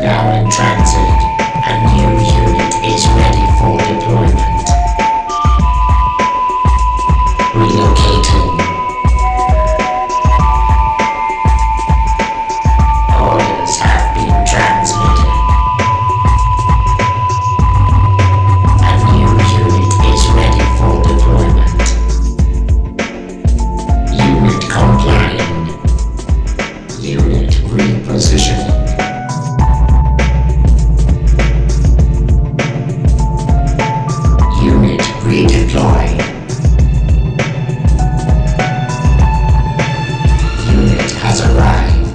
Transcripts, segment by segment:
now in transit. A new unit is ready for deployment. Relocating. Orders have been transmitted. A new unit is ready for deployment. Unit complying. Unit repositioning. Unit redeployed. Unit has arrived.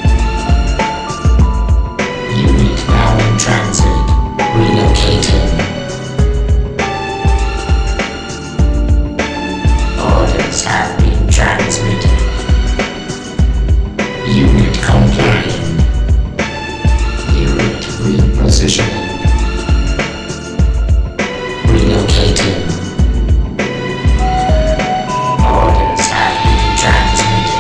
Unit now in transit. Relocating. Orders have been transmitted. Unit complying. Unit repositioning. Relocating. Orders have been transmitted.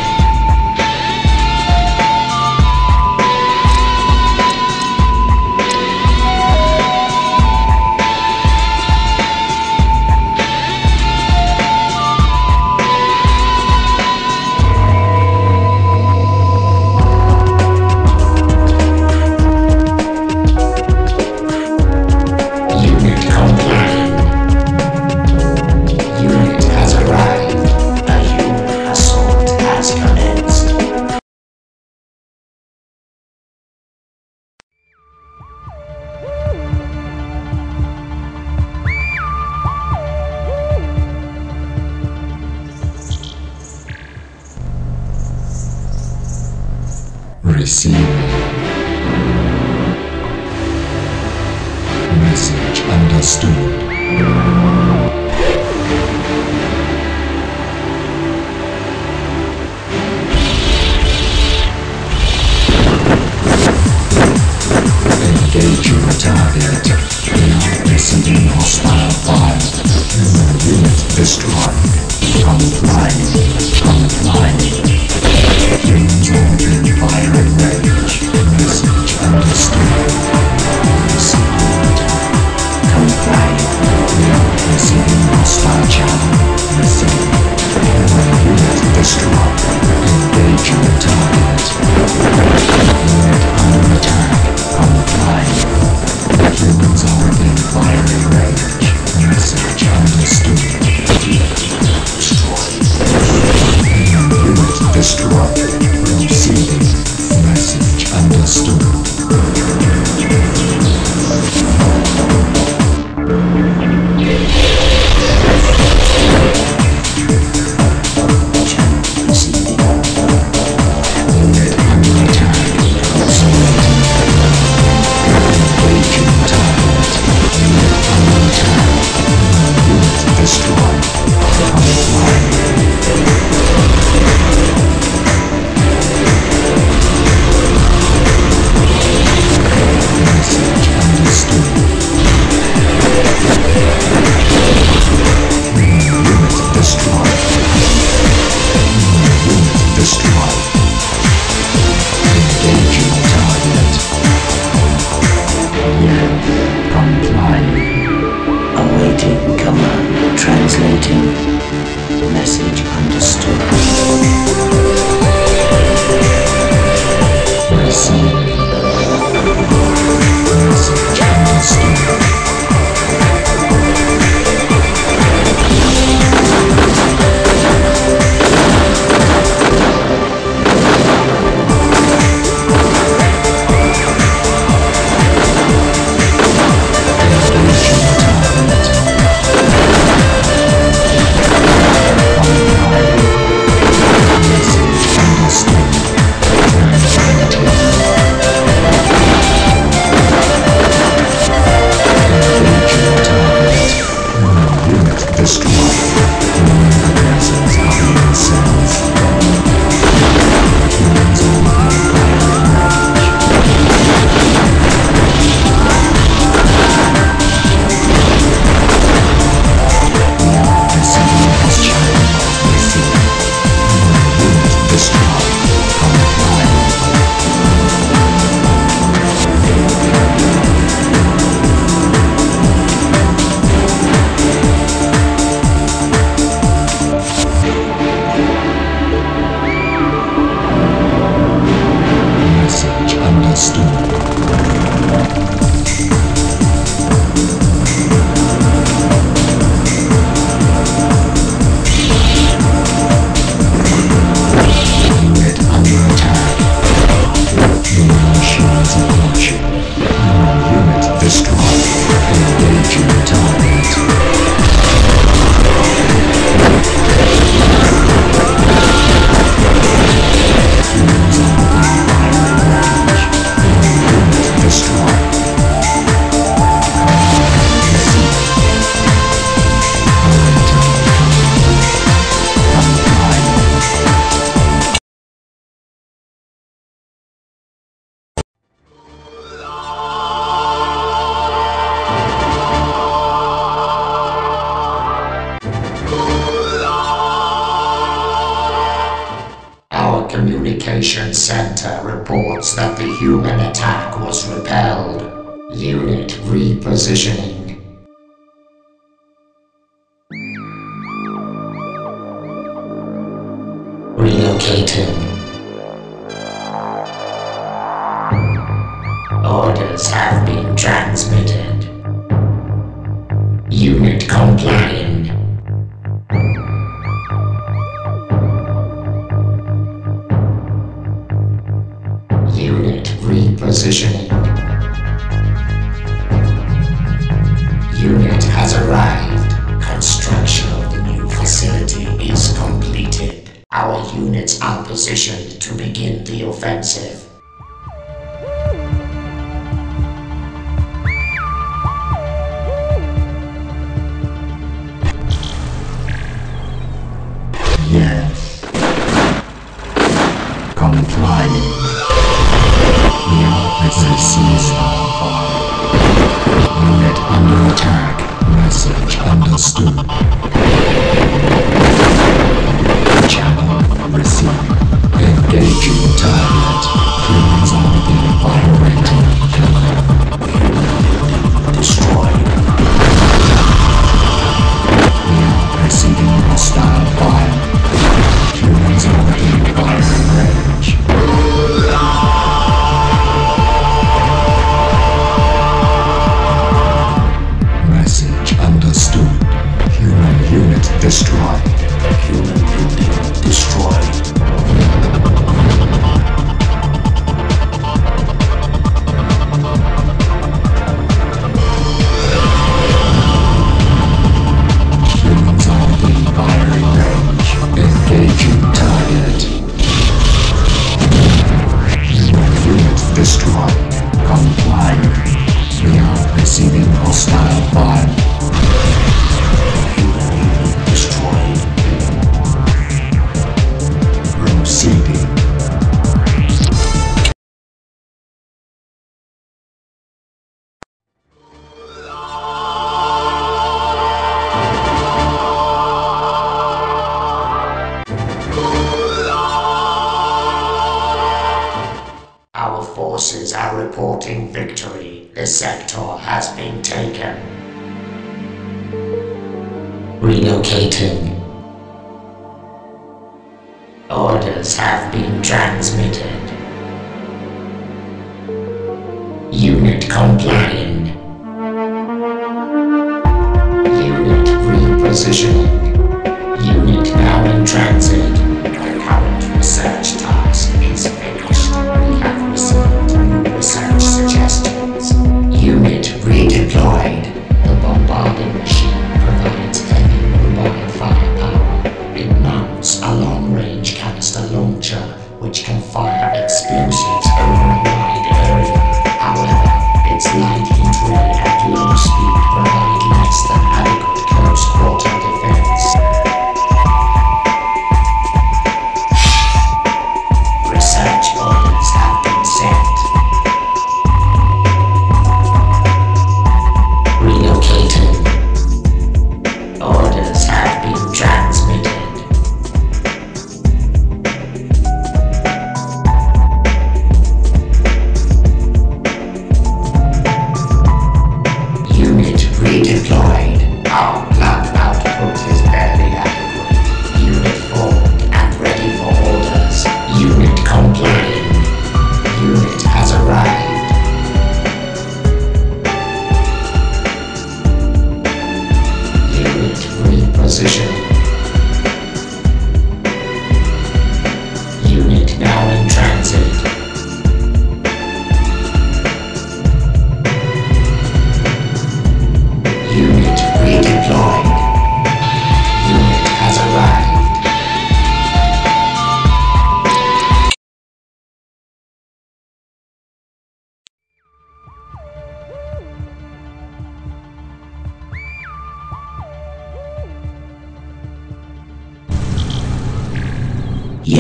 Unit complying. Unit has arrived. A human assault has commenced. Receiving. Message understood. Engaging target. We are receiving hostile fire. Unit destroyed. Complying. Humans are in firing range. Message understood. Received. Complying. Communication Center reports that the human attack was repelled. Unit repositioning. Relocating. Orders have been transmitted. Unit complying. Unit repositioning. Unit has arrived. Construction of the new facility is completed. Our units are positioned to begin the offensive. Yes. Complying. Unit under attack. Message understood. Channel received. Engaging target. Humans are being violated. Destroyed. We are receiving hostile fire. Humans are being firing range. Message understood. Human unit destroyed. Human unit destroyed. Humans are within firing range. Engaging target. Human unit destroyed. Complying. We are receiving hostile fire. Human unit destroyed. Proceeding. Our forces are reporting victory. The sector has been taken. Relocating. Orders have been transmitted. Unit complying. Unit repositioning. Unit now in transit. The current research task is finished. We have received new research suggestions. Unit redeployed. The bombarding machine provides heavy mobile firepower. It mounts a long-range canister launcher which can fire explosives over a wide area. However, its light heat ray at low speed provide less than adequate close-quarter defense. Research orders have been sent. Relocating. Orders have been transmitted.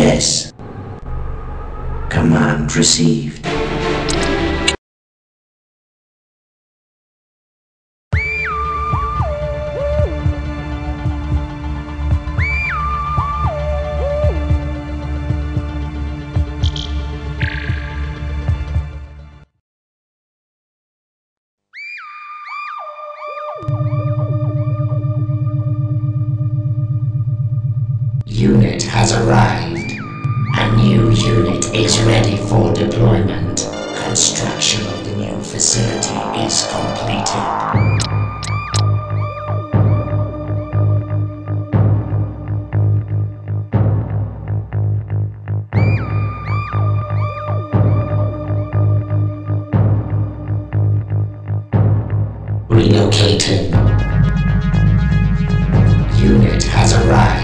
Yes. Command received. Unit has arrived. A new unit is ready for deployment. Construction of the new facility is completed. Relocating. Unit has arrived.